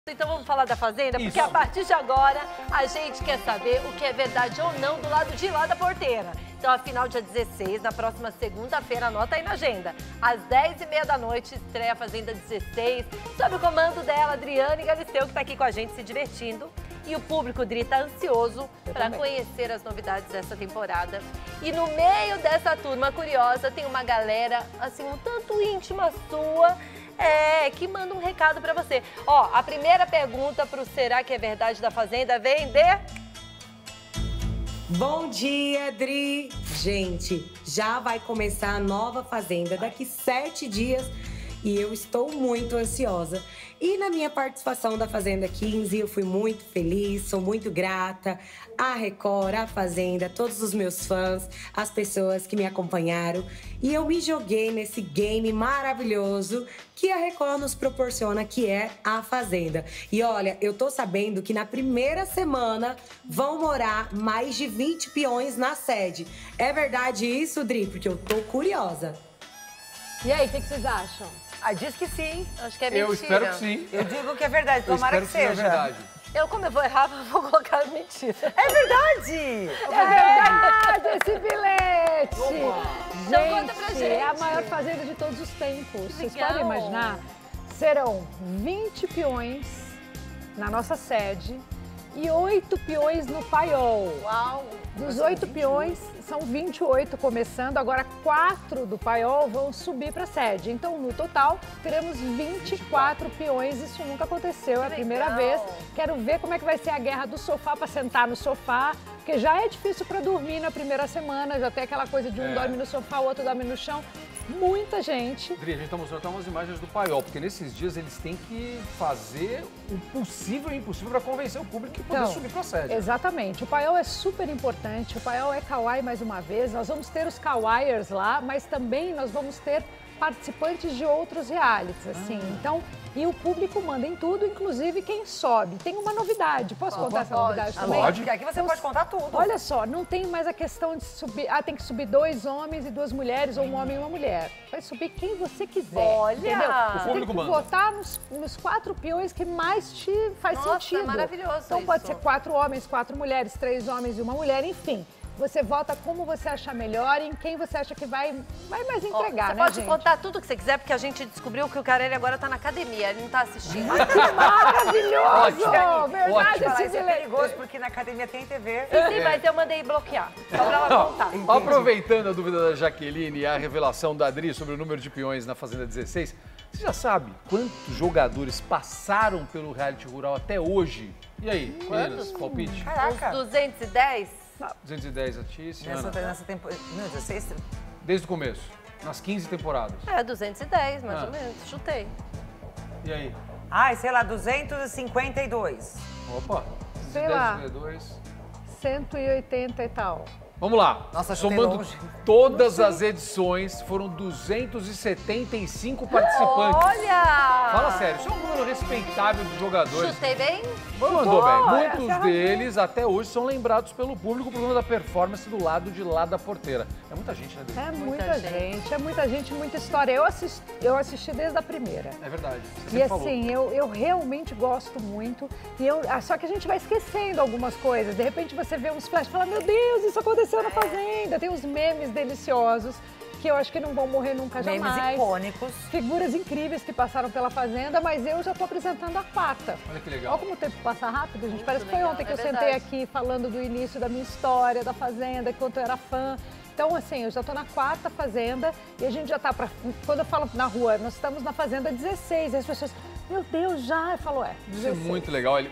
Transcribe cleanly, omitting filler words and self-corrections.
Então vamos falar da Fazenda? Isso. Porque a partir de agora a gente quer saber o que é verdade ou não do lado de lá da porteira. Então, afinal, dia 16, na próxima segunda-feira, anota aí na agenda. Às 10h30 da noite, estreia a Fazenda 16, sob o comando dela, Adriane Galisteu, que tá aqui com a gente se divertindo. E o público, Dri, tá ansioso para conhecer as novidades dessa temporada. E no meio dessa turma curiosa, tem uma galera, assim, um tanto íntima sua, que manda um recado pra você. Ó, a primeira pergunta pro Será que é Verdade da Fazenda vem de... Bom dia, Dri! Gente, já vai começar a nova Fazenda daqui 7 dias e eu estou muito ansiosa. E na minha participação da Fazenda 15, eu fui muito feliz, sou muito grata à Record, à Fazenda, todos os meus fãs, as pessoas que me acompanharam. E eu me joguei nesse game maravilhoso que a Record nos proporciona, que é a Fazenda. E olha, eu tô sabendo que na primeira semana vão morar mais de 20 peões na sede. É verdade isso, Dri? Porque eu tô curiosa. E aí, o que vocês acham? Ah, diz que sim. Acho que é mentira. Eu espero que sim. Eu digo que é verdade, tomara que seja. Verdade. Como eu vou errar, eu vou colocar mentira. É verdade! É verdade esse bilhete! Então conta pra gente. É a maior fazenda de todos os tempos. Vocês legal. podem imaginar? Serão 20 peões na nossa sede e 8 peões no paiol. Uau! Dos 8 peões, são 28 começando, agora 4 do paiol vão subir para a sede. Então, no total, teremos 24 peões. Isso nunca aconteceu, é a primeira vez. Quero ver como é que vai ser a guerra do sofá para sentar no sofá, porque já é difícil para dormir na primeira semana, já tem aquela coisa de um dorme no sofá, o outro dorme no chão. Muita gente. Dri, a gente tá mostrando até umas imagens do paiol, porque nesses dias eles têm que fazer o possível e o impossível para convencer o público que poder subir pra sede. Exatamente. O paiol é super importante. O paiol é kawaii mais uma vez. Nós vamos ter os kawaiers lá, mas também nós vamos ter participantes de outros realities, assim. Então, e o público manda em tudo, inclusive quem sobe. Tem uma novidade. Posso contar essa novidade também? Pode. Porque aqui você pode contar tudo. Olha só, não tem mais a questão de subir. Ah, tem que subir 2 homens e 2 mulheres, ou um homem e uma mulher. Vai subir quem você quiser. Olha! Entendeu? O Você tem público que manda. votar nos 4 peões que mais te faz sentido. Nossa, maravilhoso Então pode isso. ser 4 homens, 4 mulheres, 3 homens e uma mulher, enfim. Você vota como você achar melhor e em quem você acha que vai mais entregar, Você né, pode gente? contar tudo o que você quiser, porque a gente descobriu que o Carelli agora tá na academia, ele não tá assistindo. Que maravilhoso! Ótimo, Verdade, ótimo. esse Falar, isso é bilhete. perigoso, porque na academia tem TV. Sim, mas eu mandei bloquear, só pra ela contar. Aproveitando a dúvida da Jaqueline e a revelação da Adri sobre o número de peões na Fazenda 16, você já sabe quantos jogadores passaram pelo reality rural até hoje? E aí, meninas, palpite? Caraca. Uns 210? 210 a ti, Ciana. Nessa temporada. Não, 16. Desde o começo, nas 15 temporadas. 210, mais ou menos, chutei. E aí? Ai, sei lá, 252. Opa, Sei lá. 210. 180 e tal. Vamos lá. Nossa, chutei somando longe. todas as edições, foram 275 participantes. Olha! Fala sério, isso é um número respeitável de jogadores. Chutei bem? Mandou bem. essa Muitos arrasou. deles até hoje são lembrados pelo público por conta da performance do lado de lá da porteira. É muita gente, né, Adri? É Muita muita gente. gente, é muita gente, muita história. Eu assisti desde a primeira. É verdade. Você E sempre falou. assim, eu realmente gosto muito. Só que a gente vai esquecendo algumas coisas. De repente você vê uns flashes e fala, meu Deus, isso aconteceu na Fazenda. Tem uns memes deliciosos que eu acho que não vão morrer nunca Memes jamais. icônicos. Figuras incríveis que passaram pela Fazenda, mas eu já estou apresentando a 4ª. Olha que legal. Olha como o tempo passa rápido, gente. Muito Parece que foi legal, ontem que é eu sentei verdade. aqui falando do início da minha história, da Fazenda, quanto eu era fã. Então, assim, eu já estou na 4ª Fazenda e a gente já está quando eu falo na rua, nós estamos na Fazenda 16. E as pessoas, meu Deus, já? Eu falo, 16. Isso é muito legal.